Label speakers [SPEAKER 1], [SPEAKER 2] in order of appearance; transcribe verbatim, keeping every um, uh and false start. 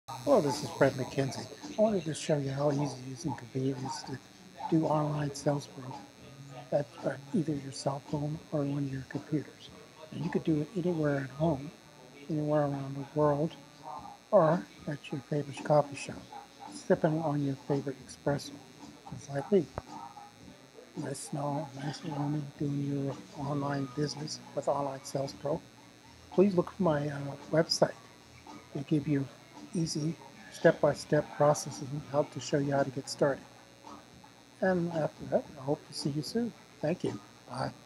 [SPEAKER 1] Hello, this is Brett McKenzie. I wanted to show you how easy it is and convenient it is to do online sales growth at uh, either your cell phone or one of your computers. And you could do it anywhere at home, anywhere around the world, or at your favorite coffee shop, sipping on your favorite espresso, just like me. Nice smell, nice aroma, doing your online business with Online Sales Pro. Please look for my uh, website. They give you easy step-by-step processes and how to show you how to get started. And after that, I hope to see you soon. Thank you. Bye.